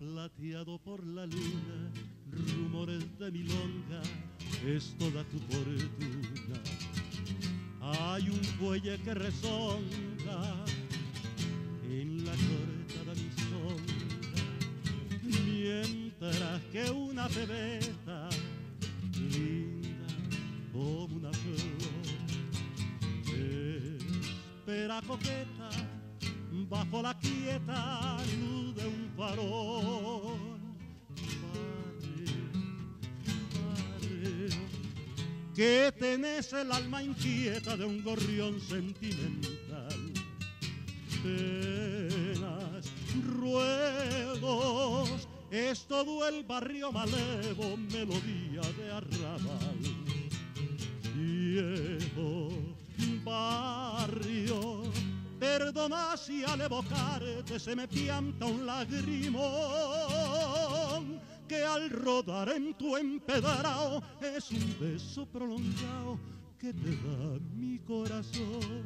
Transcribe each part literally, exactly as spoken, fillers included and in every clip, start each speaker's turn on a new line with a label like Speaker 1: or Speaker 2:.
Speaker 1: plateado por la luna, rumores de milonga, es toda tu fortuna. Hay un fuelle que rezonga en la cortada mi songa, mientras que una pebeta linda como una flor espera coqueta bajo la quieta luz de un farol. Que tenés el alma inquieta de un gorrión sentimental. Penas, ruegos, es todo el barrio malevo, melodía de arrabal. Viejo barrio, perdona si al evocarte se me pianta un lagrimón, que al rodar en tu empedrado es un beso prolongado que te da mi corazón.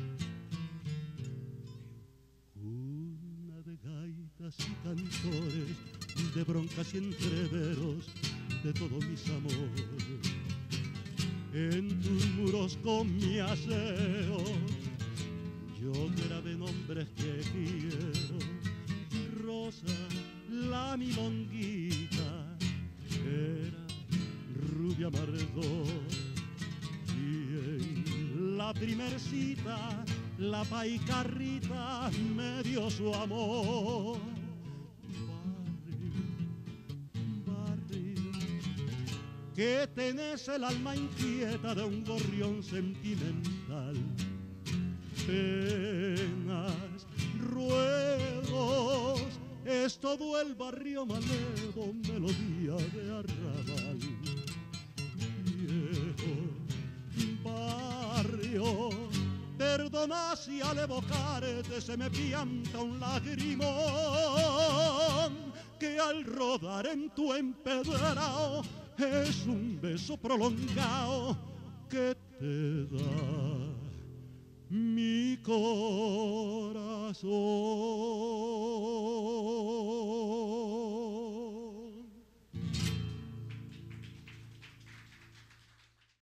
Speaker 1: Cuna de gaitas y cantores, de broncas y entreveros, de todos mis amores. En tus muros con mi aseo yo grabé nombres que quiero. Rosa, la milonguita, era rubia amargor, y en la primer cita la paicarrita me dio su amor. Barrio, barrio, que tenés el alma inquieta de un gorrión sentimental. Penas, ruegos, es todo el barrio malevo, melodía de arrabal. Viejo barrio, perdona si al evocarte se me pianta un lagrimón, que al rodar en tu empedrado es un beso prolongado que te da mi corazón.